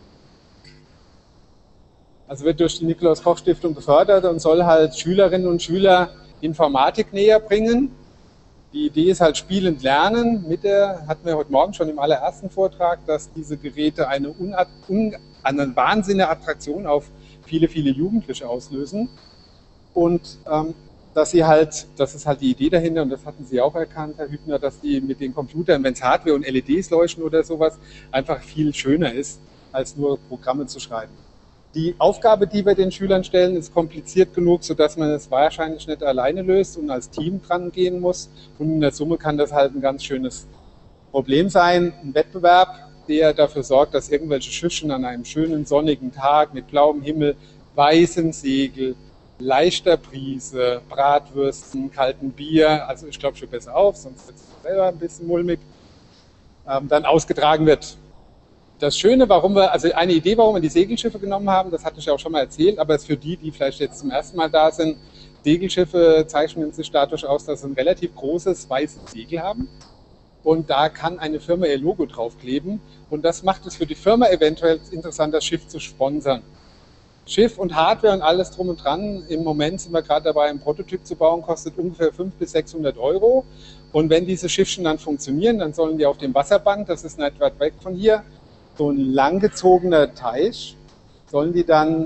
Also wird durch die Nikolaus-Koch-Stiftung gefördert und soll halt Schülerinnen und Schüler Informatik näher bringen. Die Idee ist halt spielend lernen. Mit der hatten wir heute Morgen schon im allerersten Vortrag, dass diese Geräte eine, un, un, eine wahnsinnige Attraktion auf viele, viele Jugendliche auslösen. Und ähm, dass sie halt, das ist halt die Idee dahinter, und das hatten Sie auch erkannt, Herr Hübner, dass die mit den Computern, wenn es Hardware und L E Ds leuchten oder sowas, einfach viel schöner ist, als nur Programme zu schreiben. Die Aufgabe, die wir den Schülern stellen, ist kompliziert genug, sodass man es wahrscheinlich nicht alleine löst und als Team dran gehen muss. Und in der Summe kann das halt ein ganz schönes Problem sein. Ein Wettbewerb, der dafür sorgt, dass irgendwelche Schiffchen an einem schönen sonnigen Tag mit blauem Himmel, weißem Segel, leichter Brise, Bratwürsten, kaltem Bier, also ich glaube schon besser auf, sonst wird es selber ein bisschen mulmig, ähm, dann ausgetragen wird. Das Schöne, warum wir, also eine Idee, warum wir die Segelschiffe genommen haben, das hatte ich ja auch schon mal erzählt, aber es ist für die, die vielleicht jetzt zum ersten Mal da sind, Segelschiffe zeichnen sich dadurch aus, dass sie ein relativ großes weißes Segel haben und da kann eine Firma ihr Logo draufkleben und das macht es für die Firma eventuell interessant, das Schiff zu sponsern. Schiff und Hardware und alles drum und dran, im Moment sind wir gerade dabei, einen Prototyp zu bauen, kostet ungefähr fünfhundert bis sechshundert Euro und wenn diese Schiffchen dann funktionieren, dann sollen die auf dem Wasserband, das ist nicht weit weg von hier, so ein langgezogener Teich, sollen die dann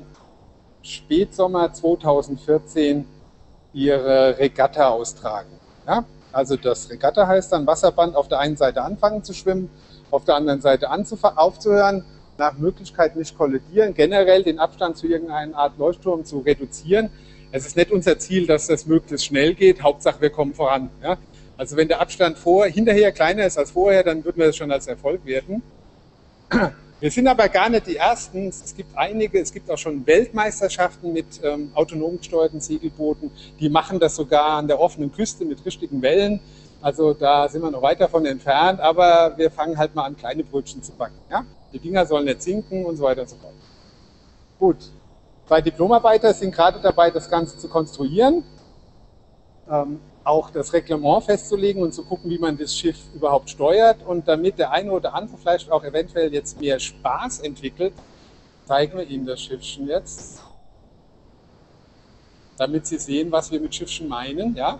Spätsommer zweitausendvierzehn ihre Regatta austragen. Ja? Also das Regatta heißt dann Wasserband auf der einen Seite anfangen zu schwimmen, auf der anderen Seite aufzuhören, nach Möglichkeit nicht kollidieren, generell den Abstand zu irgendeiner Art Leuchtturm zu reduzieren. Es ist nicht unser Ziel, dass das möglichst schnell geht, Hauptsache wir kommen voran. Ja? Also wenn der Abstand vor, hinterher kleiner ist als vorher, dann würden wir das schon als Erfolg werten. Wir sind aber gar nicht die Ersten. Es gibt einige, es gibt auch schon Weltmeisterschaften mit ähm, autonom gesteuerten Segelbooten. Die machen das sogar an der offenen Küste mit richtigen Wellen. Also da sind wir noch weit davon entfernt, aber wir fangen halt mal an, kleine Brötchen zu backen. Ja? Die Dinger sollen nicht sinken und so weiter und so fort. Gut, zwei Diplomarbeiter sind gerade dabei, das Ganze zu konstruieren, ähm, auch das Reglement festzulegen und zu gucken, wie man das Schiff überhaupt steuert. Und damit der eine oder andere vielleicht auch eventuell jetzt mehr Spaß entwickelt, zeigen wir Ihnen das Schiffchen jetzt, damit Sie sehen, was wir mit Schiffchen meinen. Ja?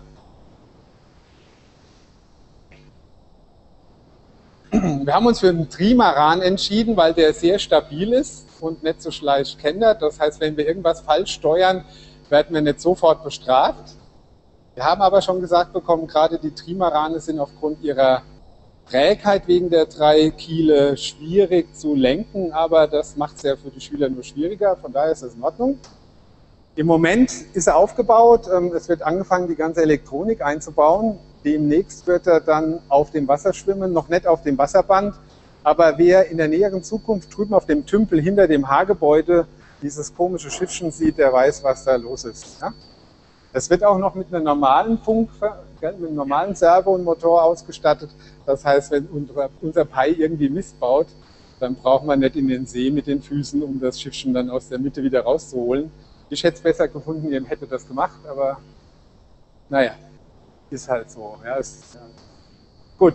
Wir haben uns für einen Trimaran entschieden, weil der sehr stabil ist und nicht so leicht kentert. Das heißt, wenn wir irgendwas falsch steuern, werden wir nicht sofort bestraft. Wir haben aber schon gesagt bekommen, gerade die Trimarane sind aufgrund ihrer Trägheit wegen der drei Kiele schwierig zu lenken, aber das macht es ja für die Schüler nur schwieriger, von daher ist das in Ordnung. Im Moment ist er aufgebaut, es wird angefangen, die ganze Elektronik einzubauen. Demnächst wird er dann auf dem Wasser schwimmen, noch nicht auf dem Wasserband, aber wer in der näheren Zukunft drüben auf dem Tümpel hinter dem Haargebäude dieses komische Schiffchen sieht, der weiß, was da los ist. Ja? Es wird auch noch mit einem normalen Funk, mit einem normalen Servo und Motor ausgestattet. Das heißt, wenn unser, unser Pai irgendwie Mist baut, dann braucht man nicht in den See mit den Füßen, um das Schiffchen dann aus der Mitte wieder rauszuholen. Ich hätte es besser gefunden, ihr hättet das gemacht, aber naja, ist halt so. Ja, ist, ja. Gut.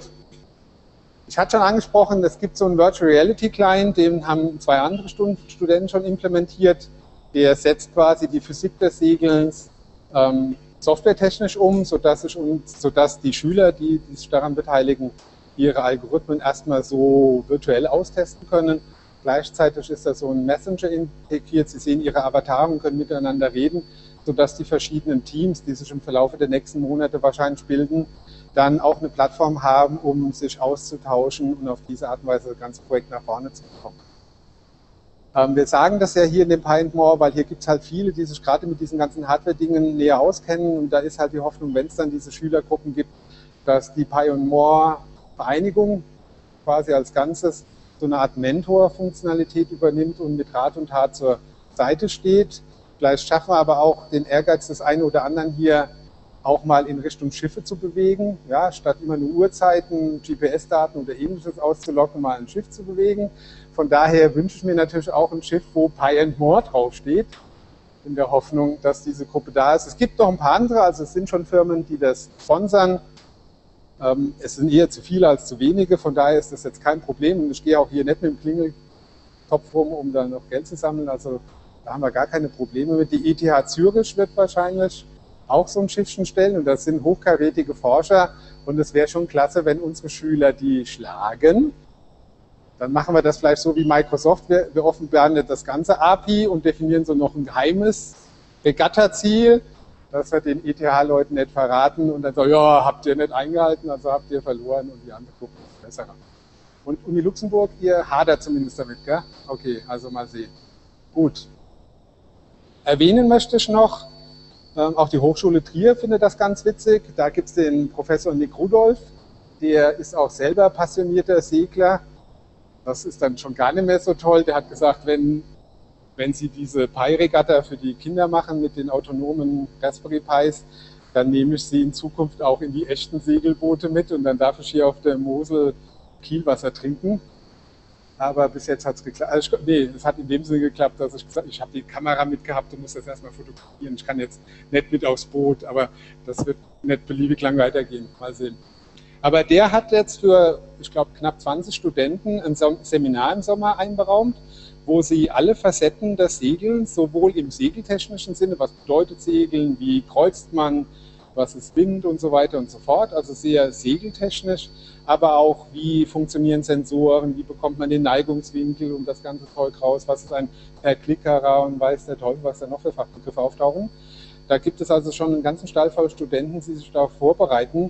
Ich hatte schon angesprochen, es gibt so einen Virtual Reality Client, den haben zwei andere Studenten schon implementiert. Der setzt quasi die Physik des Segelns ähm, softwaretechnisch um, sodass, ich, sodass die Schüler, die, die sich daran beteiligen, ihre Algorithmen erstmal so virtuell austesten können. Gleichzeitig ist da so ein Messenger integriert. Sie sehen ihre Avatare und können miteinander reden, sodass die verschiedenen Teams, die sich im Verlauf der nächsten Monate wahrscheinlich bilden, dann auch eine Plattform haben, um sich auszutauschen und auf diese Art und Weise das ganze Projekt nach vorne zu bekommen. Ähm, wir sagen das ja hier in dem Pi and More, weil hier gibt es halt viele, die sich gerade mit diesen ganzen Hardware-Dingen näher auskennen, und da ist halt die Hoffnung, wenn es dann diese Schülergruppen gibt, dass die Pi and More Vereinigung quasi als Ganzes so eine Art Mentor-Funktionalität übernimmt und mit Rat und Tat zur Seite steht. Vielleicht schaffen wir aber auch den Ehrgeiz des einen oder anderen hier auch mal in Richtung Schiffe zu bewegen, ja, statt immer nur Uhrzeiten, G P S-Daten oder ähnliches auszulocken, mal ein Schiff zu bewegen. Von daher wünsche ich mir natürlich auch ein Schiff, wo Pi and More draufsteht, in der Hoffnung, dass diese Gruppe da ist. Es gibt noch ein paar andere, also es sind schon Firmen, die das sponsern. Ähm, es sind eher zu viele als zu wenige, von daher ist das jetzt kein Problem. Und ich gehe auch hier nicht mit dem Klingeltopf rum, um dann noch Geld zu sammeln, also da haben wir gar keine Probleme mit. Die E T H Zürich wird wahrscheinlich auch so ein Schiffchen stellen, und das sind hochkarätige Forscher, und es wäre schon klasse, wenn unsere Schüler die schlagen. Dann machen wir das vielleicht so wie Microsoft, wir, wir offenbaren nicht das ganze A P I und definieren so noch ein geheimes Regatta-Ziel, das wir den E T H-Leuten nicht verraten und dann so, ja, habt ihr nicht eingehalten, also habt ihr verloren, und die anderen gucken es besser. Und Uni Luxemburg, ihr hadert zumindest damit, gell? Okay, also mal sehen. Gut. Erwähnen möchte ich noch, ähm, auch die Hochschule Trier findet das ganz witzig. Da gibt es den Professor Nick Rudolph, der ist auch selber passionierter Segler. Das ist dann schon gar nicht mehr so toll. Der hat gesagt, wenn, wenn Sie diese Pi-Regatta für die Kinder machen mit den autonomen Raspberry Pis, dann nehme ich sie in Zukunft auch in die echten Segelboote mit, und dann darf ich hier auf der Mosel Kielwasser trinken. Aber bis jetzt hat es geklappt. Also, nee, es hat in dem Sinne geklappt, dass ich gesagt habe, ich habe die Kamera mitgehabt und muss das erstmal fotografieren. Ich kann jetzt nicht mit aufs Boot, aber das wird nicht beliebig lang weitergehen. Mal sehen. Aber der hat jetzt für, ich glaube, knapp zwanzig Studenten ein Seminar im Sommer einberaumt, wo sie alle Facetten des Segelns, sowohl im segeltechnischen Sinne, was bedeutet Segeln, wie kreuzt man, was ist Wind und so weiter und so fort, also sehr segeltechnisch, aber auch wie funktionieren Sensoren, wie bekommt man den Neigungswinkel und das ganze Zeug raus, was ist ein Verklickerer und weiß der Teufel, was da noch für Fachbegriffe auftauchen. Da gibt es also schon einen ganzen Stall voll Studenten, die sich darauf vorbereiten.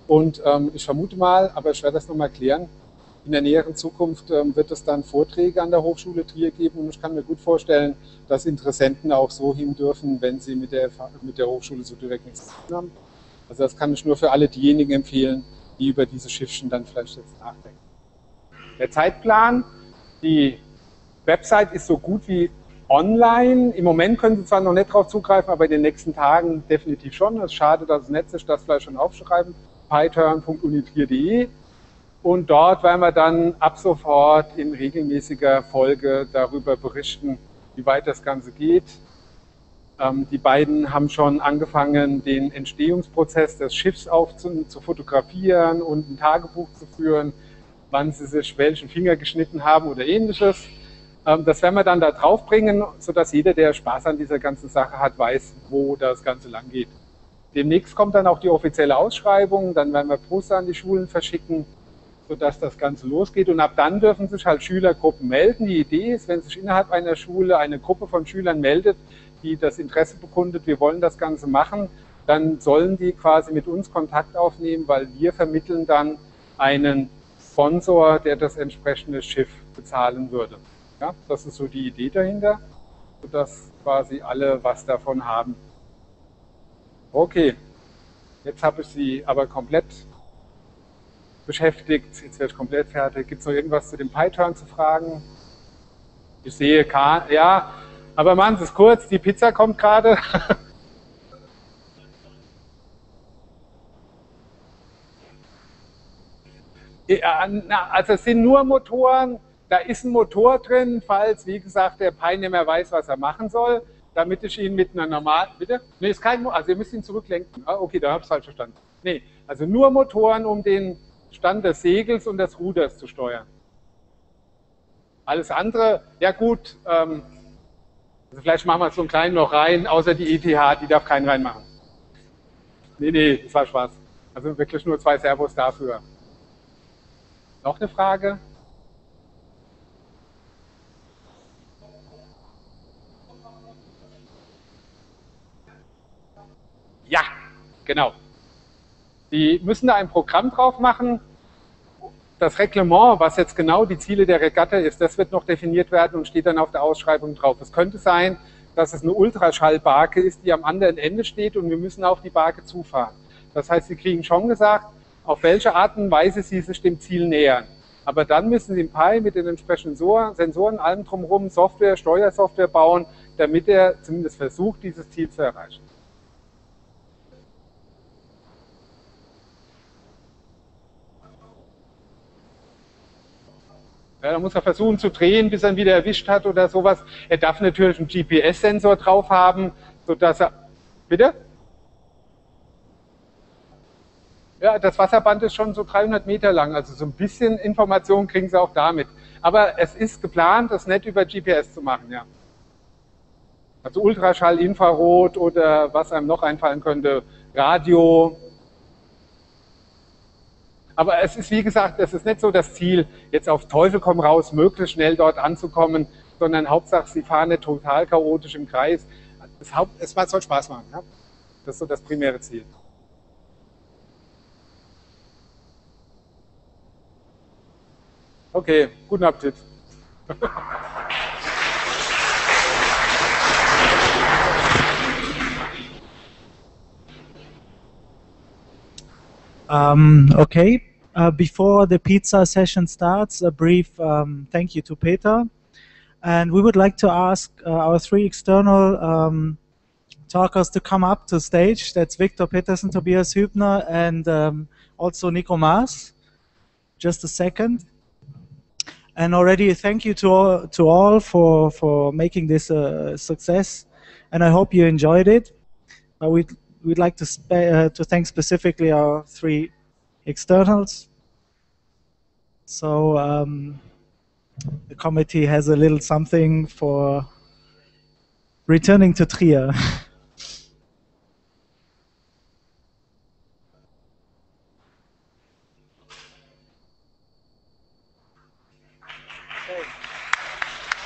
Und ähm, ich vermute mal, aber ich werde das nochmal klären, in der näheren Zukunft ähm, wird es dann Vorträge an der Hochschule Trier geben und ich kann mir gut vorstellen, dass Interessenten auch so hin dürfen, wenn sie mit der, mit der Hochschule so direkt nichts zu tun haben. Also das kann ich nur für alle diejenigen empfehlen, die über diese Schiffchen dann vielleicht jetzt nachdenken. Der Zeitplan, die Website ist so gut wie online. Im Moment können Sie zwar noch nicht darauf zugreifen, aber in den nächsten Tagen definitiv schon. Es ist schade, dass das Netz sich das vielleicht schon aufschreiben. python punkt unitrier punkt de und dort werden wir dann ab sofort in regelmäßiger Folge darüber berichten, wie weit das Ganze geht. Ähm, die beiden haben schon angefangen, den Entstehungsprozess des Schiffs auf zu, zu fotografieren und ein Tagebuch zu führen, wann sie sich welchen Finger geschnitten haben oder ähnliches. Ähm, das werden wir dann da drauf bringen, sodass jeder, der Spaß an dieser ganzen Sache hat, weiß, wo das Ganze lang geht. Demnächst kommt dann auch die offizielle Ausschreibung, dann werden wir Poster an die Schulen verschicken, sodass das Ganze losgeht. Und ab dann dürfen sich halt Schülergruppen melden. Die Idee ist, wenn sich innerhalb einer Schule eine Gruppe von Schülern meldet, die das Interesse bekundet, wir wollen das Ganze machen, dann sollen die quasi mit uns Kontakt aufnehmen, weil wir vermitteln dann einen Sponsor, der das entsprechende Schiff bezahlen würde. Ja, das ist so die Idee dahinter, sodass quasi alle was davon haben. Okay, jetzt habe ich Sie aber komplett beschäftigt, jetzt werde ich komplett fertig. Gibt es noch irgendwas zu dem Python zu fragen? Ich sehe, ja, aber machen Sie es kurz, die Pizza kommt gerade. Ja, also es sind nur Motoren, da ist ein Motor drin, falls, wie gesagt, der Pi nicht mehr weiß, was er machen soll, damit ich ihn mit einer normalen, bitte? Ne, ist kein Motor, also ihr müsst ihn zurücklenken. Ah, okay, da habe ich es falsch verstanden. Nee, also nur Motoren, um den Stand des Segels und des Ruders zu steuern. Alles andere, ja gut, ähm, also vielleicht machen wir so einen kleinen noch rein, außer die E T H, die darf keinen reinmachen. Nee, nee, das war Spaß. Also wirklich nur zwei Servos dafür. Noch eine Frage? Ja, genau. Die müssen da ein Programm drauf machen. Das Reglement, was jetzt genau die Ziele der Regatta ist, das wird noch definiert werden und steht dann auf der Ausschreibung drauf. Es könnte sein, dass es eine Ultraschallbarke ist, die am anderen Ende steht und wir müssen auf die Barke zufahren. Das heißt, Sie kriegen schon gesagt, auf welche Art und Weise Sie sich dem Ziel nähern. Aber dann müssen Sie im Pi mit den entsprechenden Sensoren, allem drumherum, Software, Steuersoftware bauen, damit er zumindest versucht, dieses Ziel zu erreichen. Ja, da muss er versuchen zu drehen, bis er ihn wieder erwischt hat oder sowas. Er darf natürlich einen G P S-Sensor drauf haben, sodass er... Bitte? Ja, das Wasserband ist schon so dreihundert Meter lang, also so ein bisschen Information kriegen Sie auch damit. Aber es ist geplant, das nicht über G P S zu machen, ja. Also Ultraschall, Infrarot oder was einem noch einfallen könnte, Radio. Aber es ist, wie gesagt, es ist nicht so das Ziel, jetzt auf Teufel komm raus, möglichst schnell dort anzukommen, sondern Hauptsache, Sie fahren nicht total chaotisch im Kreis. Das Haupt, es soll Spaß machen. Ja? Das ist so das primäre Ziel. Okay, guten Appetit. Um, okay, uh, before the pizza session starts, a brief um, thank you to Peter. And we would like to ask uh, our three external um, talkers to come up to stage. That's Victor Petersen, Tobias Hübner, and um, also Nico Maas. Just a second. And already thank you to all, to all for, for making this a success. And I hope you enjoyed it. Uh, we'd, we'd like to, spe uh, to thank specifically our three externals. So um, the committee has a little something for returning to Trier.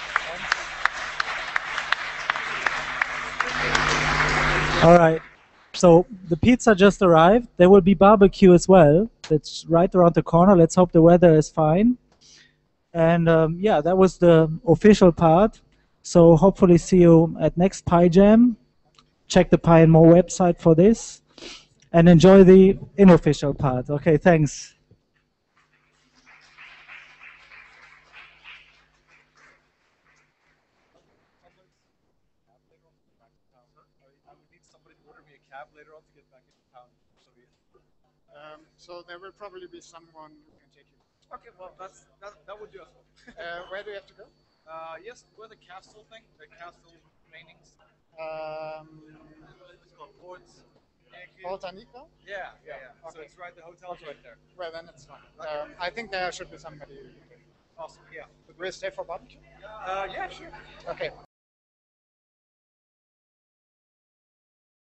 All right. So the pizza just arrived. There will be barbecue as well. That's right around the corner. Let's hope the weather is fine. And um, yeah, that was the official part. So hopefully see you at next PyJam. Check the Pi and More website for this. And enjoy the unofficial part. Okay, thanks. Later on to get back into town. So, um, so there will probably be someone who can take you. Okay, well that's that, that would do as well. uh, where do you have to go? Uh, yes, where the castle thing, the castle remainings. Um, it's called Ports. Botanica? Yeah, yeah, yeah. Okay. So it's right. The hotel's right there. Well, then it's fine. Okay. Um, I think there should be somebody. Awesome. Yeah. Will you stay for barbecue? Uh, yeah, sure. Okay.